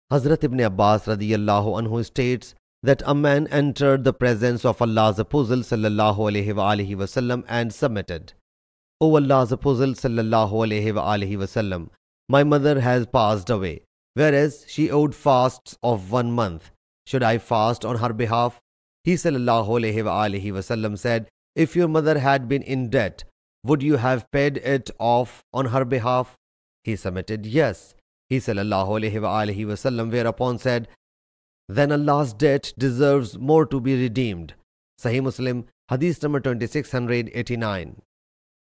Hazrat Ibn Abbas radiyallahu anhu states that a man entered the presence of Allah's Apostle sallallahu alaihi wasallam and submitted, O Allah's Apostle sallallahu alaihi wasallam, my mother has passed away, whereas she owed fasts of 1 month. Should I fast on her behalf? He sallallahu alaihi wasallam said, if your mother had been in debt, would you have paid it off on her behalf? He submitted, yes. He sallallahu alaihi wasallam whereupon said, then Allah's debt deserves more to be redeemed. Sahih Muslim Hadith number 2689.